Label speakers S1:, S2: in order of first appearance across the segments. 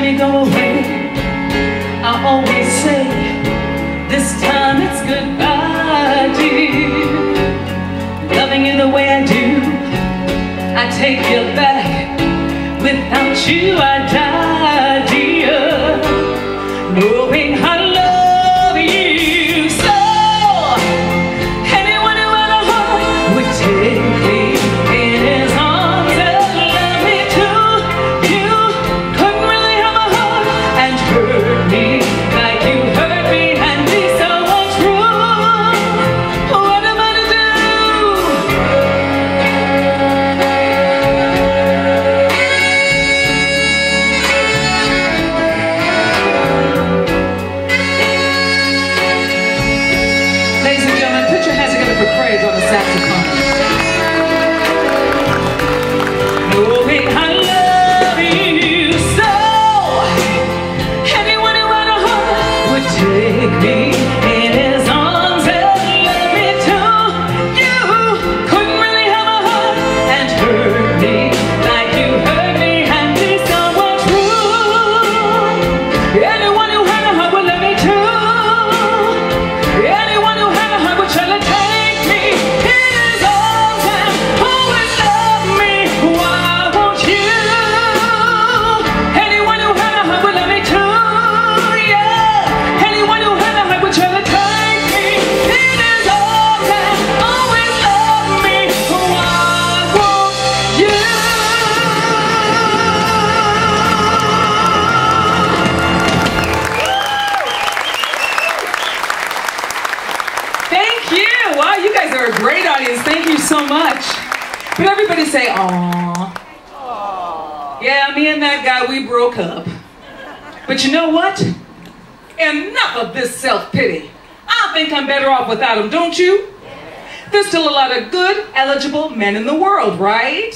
S1: me go away, I always say, this time it's goodbye, dear. Loving you the way I do, I take you back. Without you I die, dear. Knowing I love you so, anyone who had a heart would take me in his arms and love me too. You couldn't really have a heart and hurt me like you hurt me and be so untrue. What am I to do? Ladies and gentlemen, put your hands together for Craig on the saxophone. Knowing I love you so, anyone who had a heart would take me in his arms and love me too. You couldn't really have a heart and hurt me like you hurt me and be so untrue. Anyone who had a heart would love me too. Anyone who had a heart would try to take me in his arms and always love me. Why won't you? Anyone who had a heart would love me too. Yeah. Anyone who had a heart would try to take me in his arms and always love me. Why won't you? Thank you. Wow, you guys are a great audience. Thank you so much. But everybody say, aww. Yeah, me and that guy, we broke up. But you know what? Enough of this self-pity. I think I'm better off without him, don't you? There's still a lot of good, eligible men in the world, right?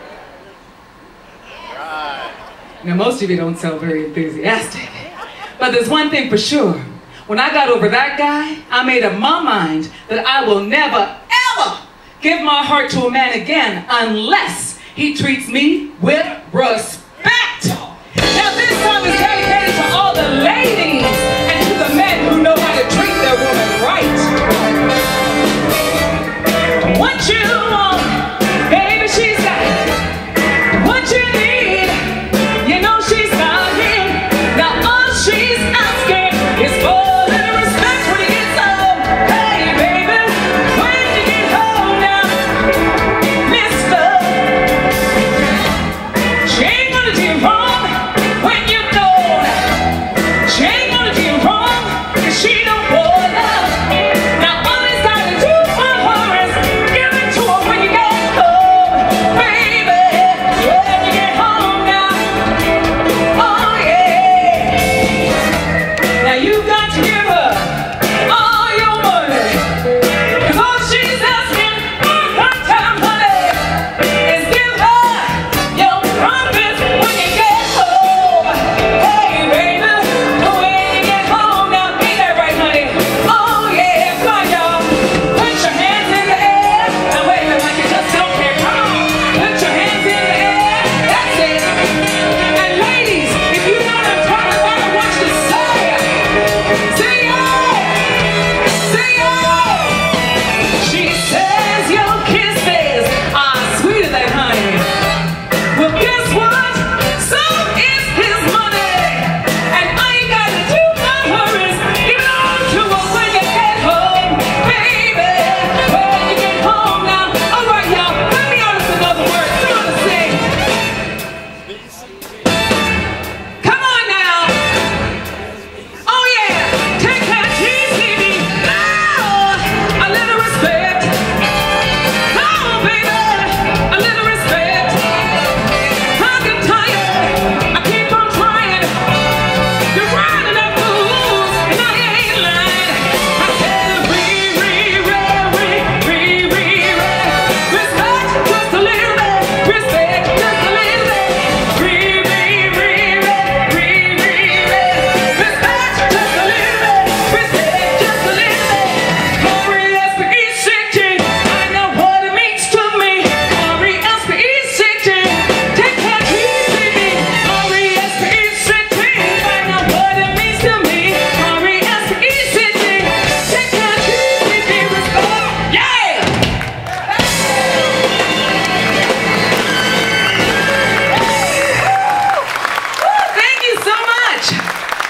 S1: Now, most of you don't sound very enthusiastic. But there's one thing for sure. When I got over that guy, I made up my mind that I will never, ever give my heart to a man again unless he treats me with respect. Now, this song is dedicated to all the ladies and to the men who know how to treat their woman right. What you want, baby, she's got it. What you need, you know she's got it. Now all she's asking is for a little respect when you get home. Hey baby, when you get home now, mister, she ain't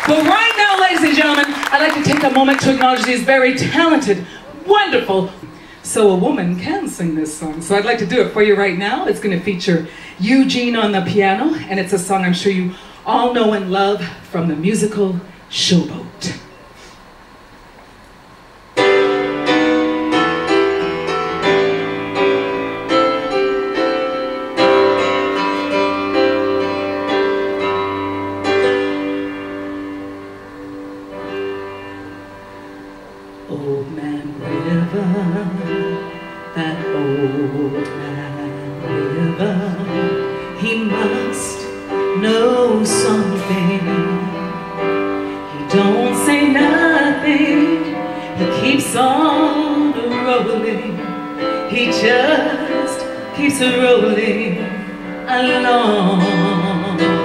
S1: But right now, ladies and gentlemen, I'd like to take a moment to acknowledge these very talented, wonderful. So a woman can sing this song. So I'd like to do it for you right now. It's going to feature Eugene on the piano, and it's a song I'm sure you all know and love from the musical Showboat. Old Man River, that old man river, he must know something. He don't say nothing, he keeps on rolling. He just keeps rolling along.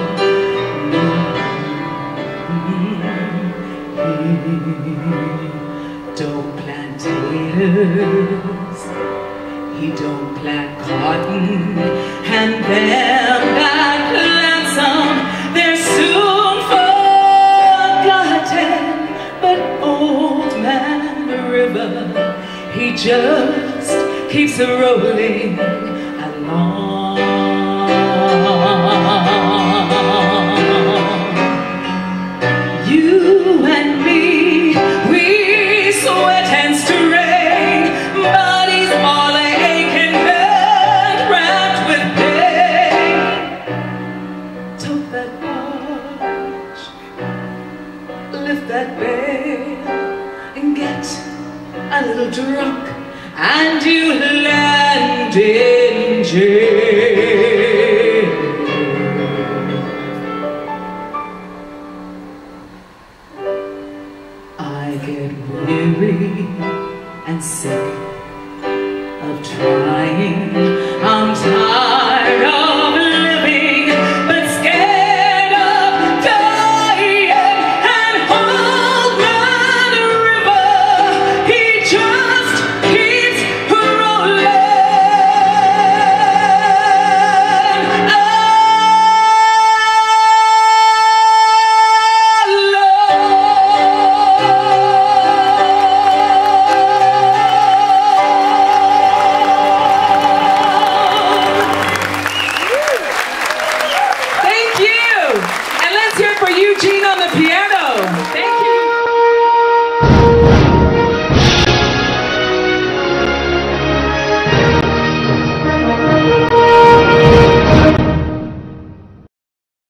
S1: He don't plant taters, he don't plant cotton, and them that plants them, they're soon forgotten. But old man River, he just keeps rolling along. You and me, we sweat and strain, bodies all aching and wrapped with pain. Tote that barge, lift that bale, and get a little drunk, and you land in jail. I get weary and sick of trying